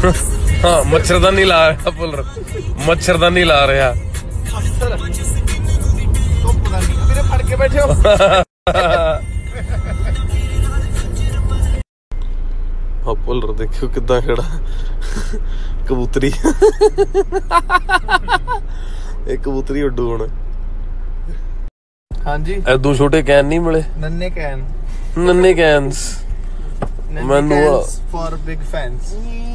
हाँ मच्छरदानी ला रहा पुल मच्छरदानी ला रहा फड़ के बैठे हो पुल देखियो किदा खड़ा कबूतरी एक कबूतरी उड्डू हुण हाँ जी ऐदू छोटे कैन नहीं मिले नन्हे कैन्स मैनू फॉर बिग फैंस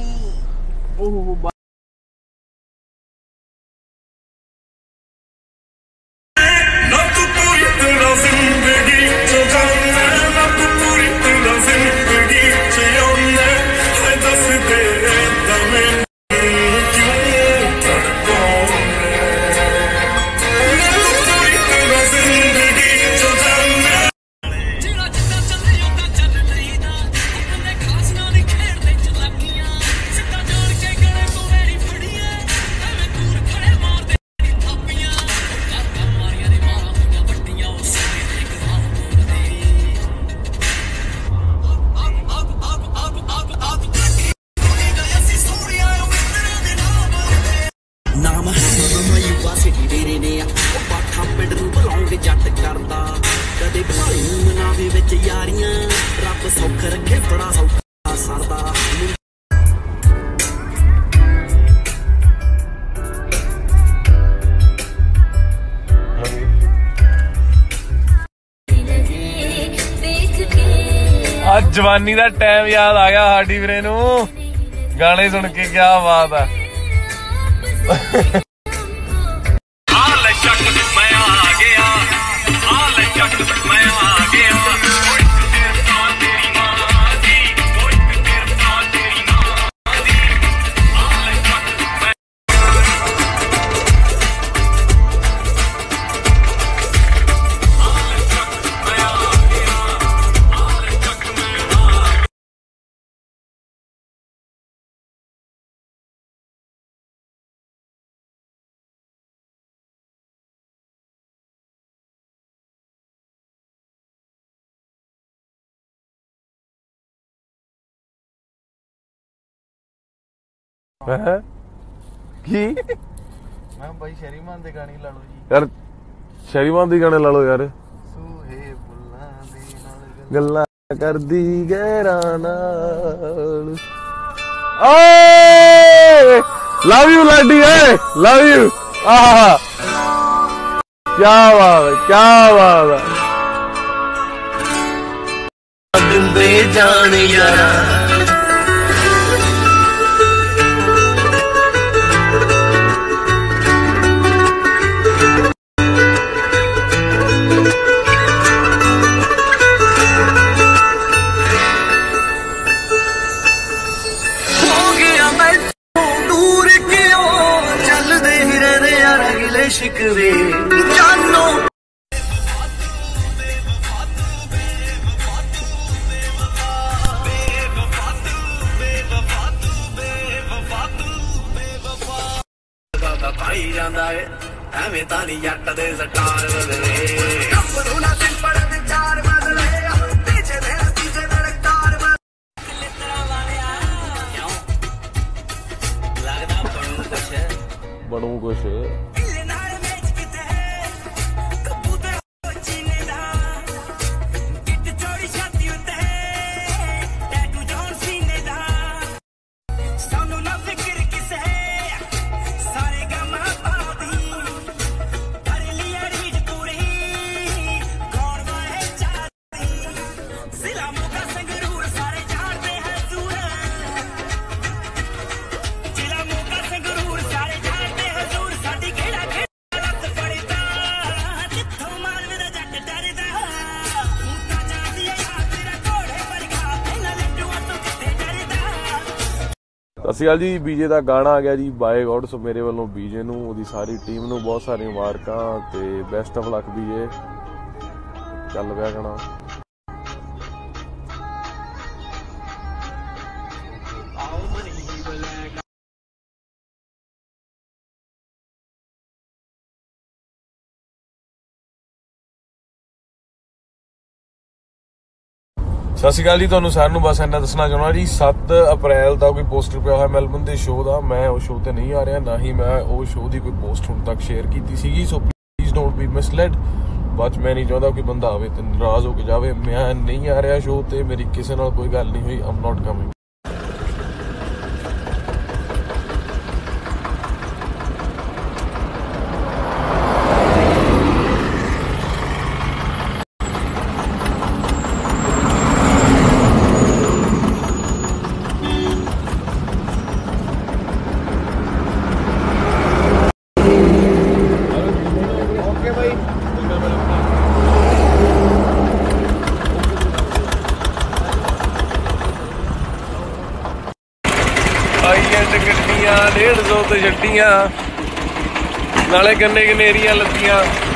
आज जवानी का टाइम याद आ गया साडी वीरे नू गाने सुन के क्या बात है की मैं भाई शरीमान दे गाने ला लो जी यार शरीमान दी गाने ला लो यार सूहे बुल्ला दे नाल गल्ला कर दी गैरा नाल ओ लव यू लाडी लव यू आहा क्या बात है दिंदे जान यारा शिकवे जानो पाई जांदा है एवें तानी जट दे सटार बदले कपड़ू ना सिंपल विचार बदले पीछे दे कार बदले तेरा वालिया क्यों लगदा बनू कुछ सत जी बीजे का गाना आ गया जी बाय गॉड सो मेरे वालों बीजे नू ओदी सारी टीम नू बहुत सारी मुबारकां ते बेस्ट ऑफ लक बीजे चल पिया गाना ਸਤਿ ਸ਼੍ਰੀ ਅਕਾਲ ਜੀ। ਤੁਹਾਨੂੰ ਸਾਰਿਆਂ ਨੂੰ ਬਸ ਇੰਨਾ ਦੱਸਣਾ ਚਾਹੁੰਦਾ ਜੀ 7 ਅਪ੍ਰੈਲ ਦਾ ਕੋਈ ਪੋਸਟਰ ਪਿਆ ਹੋਇਆ ਮੈਲਬਨ ਦੇ ਸ਼ੋਅ ਦਾ। ਮੈਂ ਉਹ ਸ਼ੋਅ ਤੇ ਨਹੀਂ ਆ ਰਿਹਾ, ਨਾ ਹੀ ਮੈਂ ਉਹ ਸ਼ੋਅ ਦੀ ਕੋਈ ਪੋਸਟ ਹੁਣ ਤੱਕ ਸ਼ੇਅਰ ਕੀਤੀ ਸੀਗੀ। So please don't be misled. ਬਾਅਦ 'ਚ ਮੈਂ ਨਹੀਂ ਚਾਹੁੰਦਾ ਕਿ ਬੰਦਾ ਆਵੇ ਤੇ ਨਾਰਾਜ਼ ਹੋ ਕੇ ਜਾਵੇ। ਮੈਂ ਨਹੀਂ ਆ ਰਿਹਾ ਸ਼ੋਅ ਤੇ, ਮੇਰੀ ਕਿਸੇ ਨਾਲ ਕੋਈ ਗੱਲ ਨਹੀਂ ਹੋਈ। I'm not coming. ਗੱਡੀਆਂ 150 ਤੇ ਛੱਡੀਆਂ, ਨਾਲੇ ਗੰਨੇ ਗਨੇਰੀਆਂ ਲੱਦੀਆਂ।